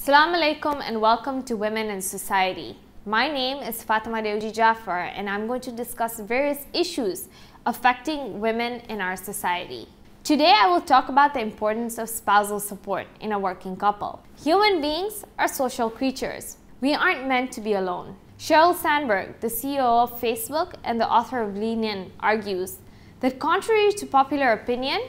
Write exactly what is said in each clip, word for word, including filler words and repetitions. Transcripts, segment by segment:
Assalamu alaikum and welcome to Women in Society. My name is Fatima Deuji Jafar and I'm going to discuss various issues affecting women in our society. Today I will talk about the importance of spousal support in a working couple. Human beings are social creatures. We aren't meant to be alone. Sheryl Sandberg, the C E O of Facebook and the author of Lean In, argues that contrary to popular opinion,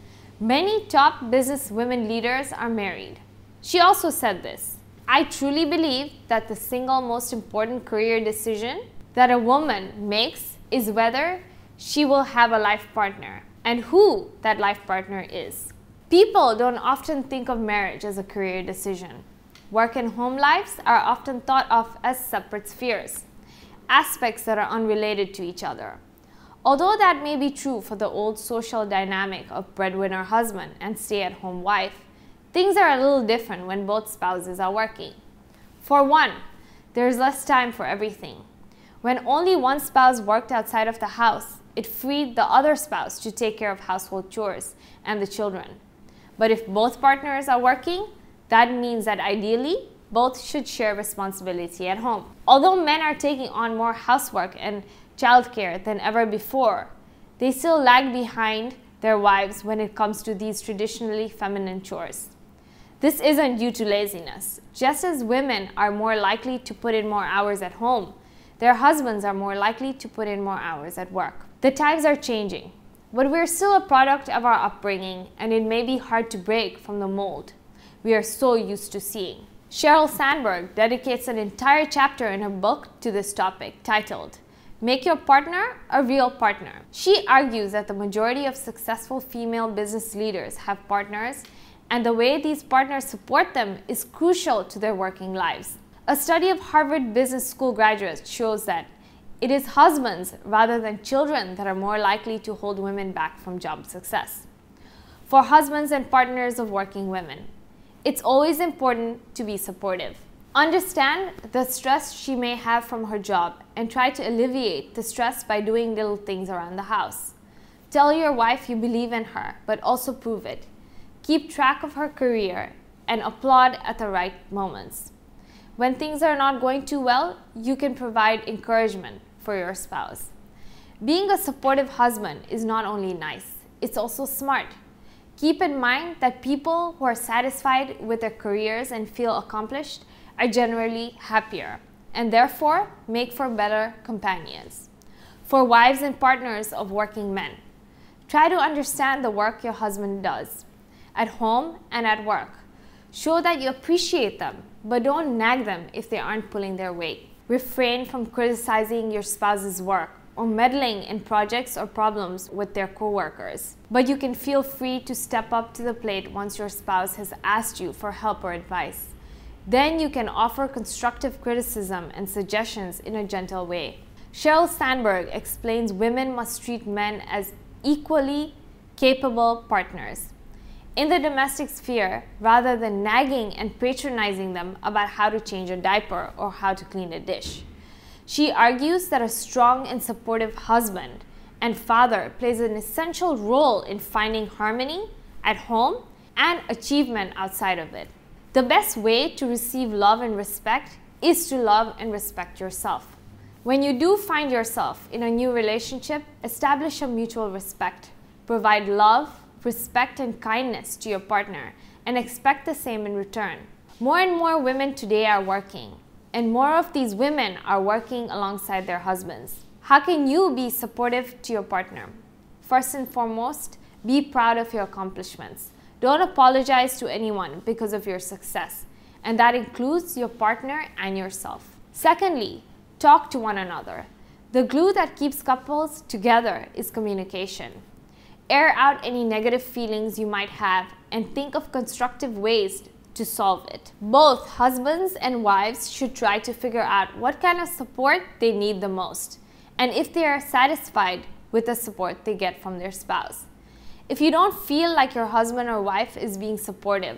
many top business women leaders are married. She also said this: I truly believe that the single most important career decision that a woman makes is whether she will have a life partner and who that life partner is. People don't often think of marriage as a career decision. Work and home lives are often thought of as separate spheres, aspects that are unrelated to each other. Although that may be true for the old social dynamic of breadwinner husband and stay-at-home wife, things are a little different when both spouses are working. For one, there's less time for everything. When only one spouse worked outside of the house, it freed the other spouse to take care of household chores and the children. But if both partners are working, that means that ideally, both should share responsibility at home. Although men are taking on more housework and childcare than ever before, they still lag behind their wives when it comes to these traditionally feminine chores. This isn't due to laziness. Just as women are more likely to put in more hours at home, their husbands are more likely to put in more hours at work. The times are changing, but we're still a product of our upbringing, and it may be hard to break from the mold we are so used to seeing. Sheryl Sandberg dedicates an entire chapter in her book to this topic, titled Make Your Partner a Real Partner. She argues that the majority of successful female business leaders have partners, and the way these partners support them is crucial to their working lives. A study of Harvard Business School graduates shows that it is husbands rather than children that are more likely to hold women back from job success. For husbands and partners of working women, it's always important to be supportive. Understand the stress she may have from her job and try to alleviate the stress by doing little things around the house. Tell your wife you believe in her, but also prove it. Keep track of her career and applaud at the right moments. When things are not going too well, you can provide encouragement for your spouse. Being a supportive husband is not only nice, it's also smart. Keep in mind that people who are satisfied with their careers and feel accomplished are generally happier and therefore make for better companions. For wives and partners of working men, try to understand the work your husband does, at home and at work. Show that you appreciate them, but don't nag them if they aren't pulling their weight. Refrain from criticizing your spouse's work or meddling in projects or problems with their co-workers. But you can feel free to step up to the plate once your spouse has asked you for help or advice. Then you can offer constructive criticism and suggestions in a gentle way. Sheryl Sandberg explains women must treat men as equally capable partners in the domestic sphere rather than nagging and patronizing them about how to change a diaper or how to clean a dish. She argues that a strong and supportive husband and father plays an essential role in finding harmony at home and achievement outside of it. The best way to receive love and respect is to love and respect yourself. When you do find yourself in a new relationship, establish a mutual respect. Provide love, respect, and kindness to your partner and expect the same in return. More and more women today are working, and more of these women are working alongside their husbands. How can you be supportive to your partner? First and foremost, be proud of your accomplishments. Don't apologize to anyone because of your success, and that includes your partner and yourself. Secondly, talk to one another. The glue that keeps couples together is communication. Air out any negative feelings you might have and think of constructive ways to solve it. Both husbands and wives should try to figure out what kind of support they need the most and if they are satisfied with the support they get from their spouse. If you don't feel like your husband or wife is being supportive,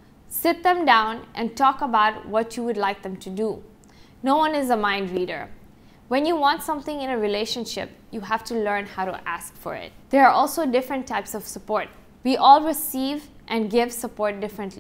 sit them down and talk about what you would like them to do. No one is a mind reader. When you want something in a relationship, you have to learn how to ask for it. There are also different types of support. We all receive and give support differently.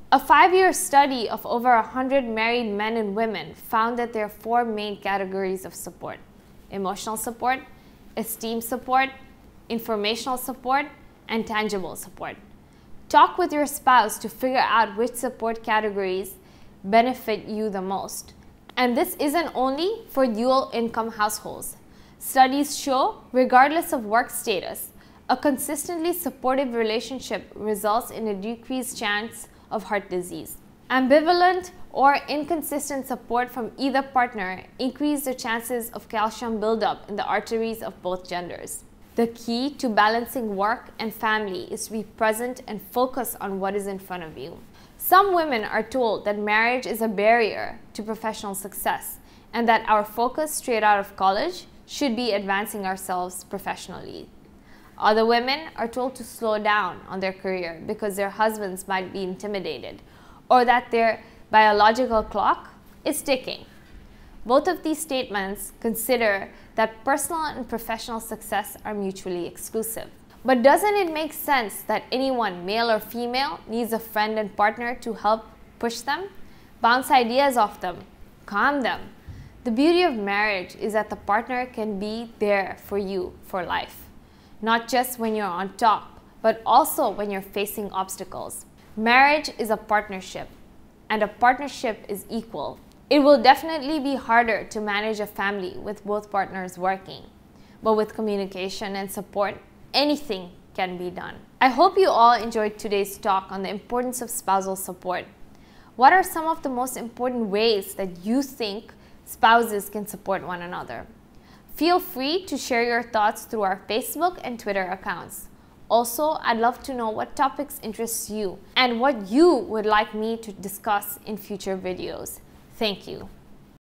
A five-year study of over one hundred married men and women found that there are four main categories of support: emotional support, esteem support, informational support, and tangible support. Talk with your spouse to figure out which support categories benefit you the most. And this isn't only for dual income households. Studies show, regardless of work status, a consistently supportive relationship results in a decreased chance of heart disease. Ambivalent or inconsistent support from either partner increase the chances of calcium buildup in the arteries of both genders. The key to balancing work and family is to be present and focus on what is in front of you. Some women are told that marriage is a barrier to professional success and that our focus straight out of college should be advancing ourselves professionally. Other women are told to slow down on their career because their husbands might be intimidated or that their biological clock is ticking. Both of these statements consider that personal and professional success are mutually exclusive. But doesn't it make sense that anyone, male or female, needs a friend and partner to help push them, bounce ideas off them, calm them? The beauty of marriage is that the partner can be there for you for life. Not just when you're on top, but also when you're facing obstacles. Marriage is a partnership, and a partnership is equal. It will definitely be harder to manage a family with both partners working, but with communication and support, anything can be done. I hope you all enjoyed today's talk on the importance of spousal support. What are some of the most important ways that you think spouses can support one another? Feel free to share your thoughts through our Facebook and Twitter accounts. Also, I'd love to know what topics interest you and what you would like me to discuss in future videos. Thank you.